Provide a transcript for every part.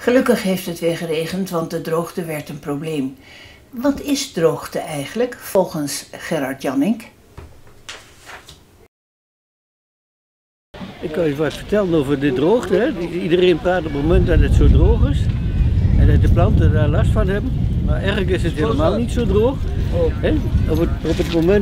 Gelukkig heeft het weer geregend, want de droogte werd een probleem. Wat is droogte eigenlijk, volgens Gerard Jannink? Ik kan je wat vertellen over de droogte. Hè. Iedereen praat op het moment dat het zo droog is en dat de planten daar last van hebben. Maar eigenlijk is het helemaal niet zo droog. Hè. Op het moment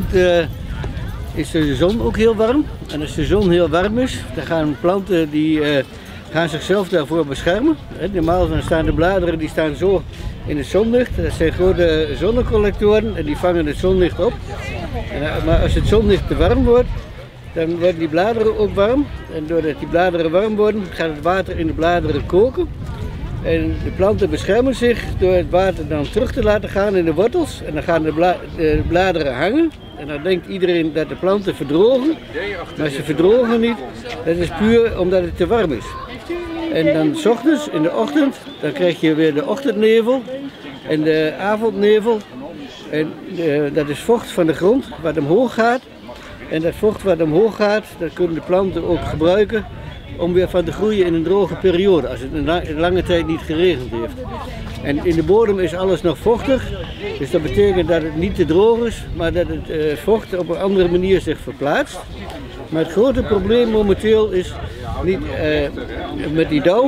is de zon ook heel warm. En als de zon heel warm is, dan gaan planten gaan zichzelf daarvoor beschermen. Normaal staan de bladeren die staan zo in het zonlicht. Dat zijn grote zonnecollectoren en die vangen het zonlicht op. Maar als het zonlicht te warm wordt, dan worden die bladeren ook warm. En doordat die bladeren warm worden, gaat het water in de bladeren koken. En de planten beschermen zich door het water dan terug te laten gaan in de wortels. En dan gaan de bladeren hangen. En dan denkt iedereen dat de planten verdrogen. Maar ze verdrogen niet. Dat is puur omdat het te warm is. En dan 's ochtends, in de ochtend, dan krijg je weer de ochtendnevel en de avondnevel. En dat is vocht van de grond wat omhoog gaat. En dat vocht wat omhoog gaat, dat kunnen de planten ook gebruiken om weer van te groeien in een droge periode, als het een lange tijd niet geregend heeft. En in de bodem is alles nog vochtig, dus dat betekent dat het niet te droog is, maar dat het vocht op een andere manier zich verplaatst. Maar het grote probleem momenteel is niet met die dauw.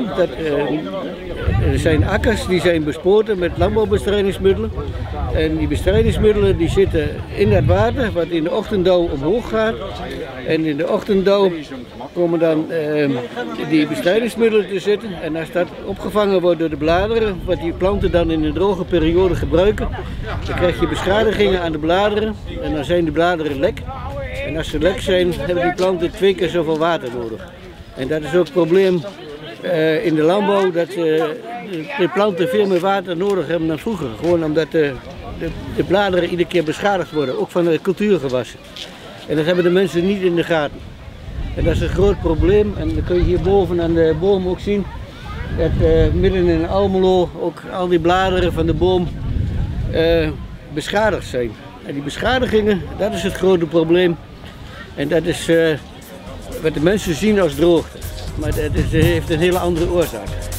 Er zijn akkers die zijn bespoten met landbouwbestrijdingsmiddelen. En die bestrijdingsmiddelen die zitten in dat water wat in de ochtenddauw omhoog gaat. En in de ochtenddauw komen dan die bestrijdingsmiddelen te zitten. En als dat opgevangen wordt door de bladeren, wat die planten dan in een droge periode gebruiken, dan krijg je beschadigingen aan de bladeren en dan zijn de bladeren lek. En als ze lek zijn, hebben die planten 2 keer zoveel water nodig. En dat is ook het probleem in de landbouw, dat de planten veel meer water nodig hebben dan vroeger. Gewoon omdat de bladeren iedere keer beschadigd worden, ook van de cultuurgewassen. En dat hebben de mensen niet in de gaten. En dat is een groot probleem. En dan kun je hierboven aan de boom ook zien dat midden in Almelo ook al die bladeren van de boom beschadigd zijn. En die beschadigingen, dat is het grote probleem. En dat is wat de mensen zien als droogte. Maar dat heeft een hele andere oorzaak.